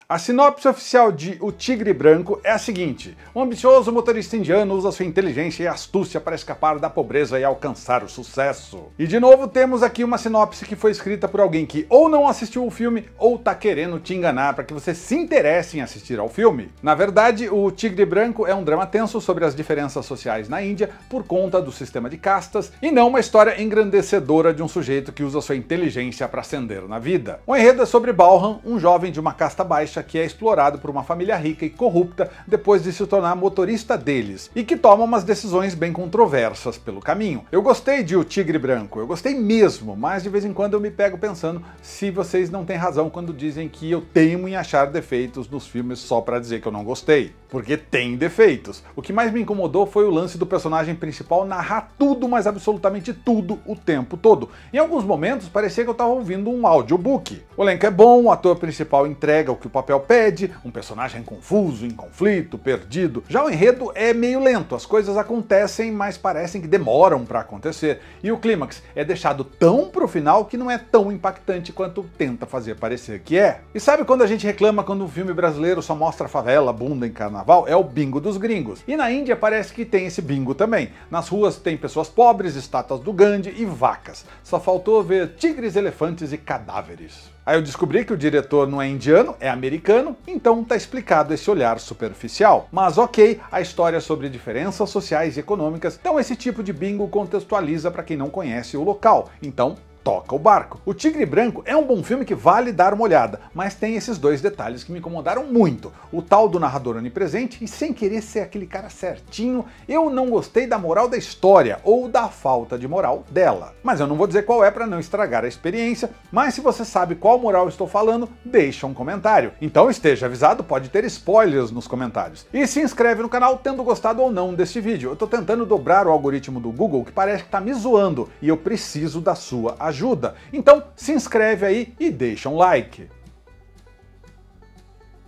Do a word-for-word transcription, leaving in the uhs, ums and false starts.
A sinopse oficial de O Tigre Branco é a seguinte: um ambicioso motorista indiano usa sua inteligência e astúcia para escapar da pobreza e alcançar o sucesso. E de novo temos aqui uma sinopse que foi escrita por alguém que ou não assistiu o filme ou tá querendo te enganar para que você se interesse em assistir ao filme. Na verdade, O Tigre Branco é um drama tenso sobre as diferenças sociais na Índia por conta do sistema de castas e não uma história engrandecedora de um sujeito que usa sua inteligência para ascender na vida. O enredo é sobre Balram, um jovem de uma casta baixa que é explorado por uma família rica e corrupta depois de se tornar motorista deles, e que toma umas decisões bem controversas pelo caminho. Eu gostei de O Tigre Branco, eu gostei mesmo, mas de vez em quando eu me pego pensando se vocês não têm razão quando dizem que eu teimo em achar defeitos nos filmes só pra dizer que eu não gostei. Porque tem defeitos. O que mais me incomodou foi o lance do personagem principal narrar tudo, mas absolutamente tudo, o tempo todo. Em alguns momentos parecia que eu estava ouvindo um audiobook. O elenco é bom, o ator principal entrega o que o papel pede, um personagem confuso, em conflito, perdido. Já o enredo é meio lento, as coisas acontecem, mas parecem que demoram para acontecer. E o clímax é deixado tão pro final que não é tão impactante quanto tenta fazer parecer que é. E sabe quando a gente reclama quando um filme brasileiro só mostra favela, bunda em carnaval? É o bingo dos gringos. E na Índia parece que tem esse bingo também. Nas ruas tem pessoas pobres, estátuas do Gandhi e vacas. Só faltou ver tigres, elefantes e cadáveres. Aí eu descobri que o diretor não é indiano, é americano, então tá explicado esse olhar superficial. Mas ok, a história é sobre diferenças sociais e econômicas, então esse tipo de bingo contextualiza para quem não conhece o local. Então, toca o barco. O Tigre Branco é um bom filme que vale dar uma olhada, mas tem esses dois detalhes que me incomodaram muito. O tal do narrador onipresente e sem querer ser aquele cara certinho, eu não gostei da moral da história, ou da falta de moral dela. Mas eu não vou dizer qual é para não estragar a experiência, mas se você sabe qual moral estou falando, deixa um comentário. Então esteja avisado, pode ter spoilers nos comentários. E se inscreve no canal tendo gostado ou não deste vídeo. Eu tô tentando dobrar o algoritmo do Google que parece que tá me zoando, e eu preciso da sua ajuda. ajuda. Então se inscreve aí e deixa um like.